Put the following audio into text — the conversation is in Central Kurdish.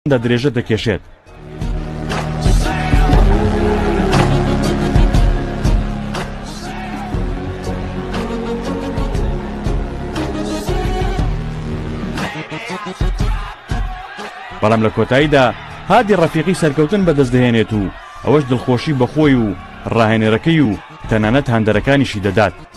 درێژە دەکێشێت. بەڵام لە کۆتاییدا هادی ڕەفیقی سەرکەوتن بەدەستدەهێنێت و ئەوەش دڵخۆشی بەخۆی و ڕاهێنەرەکەی و تەنانەت هاندەرەکانیشی دەدات.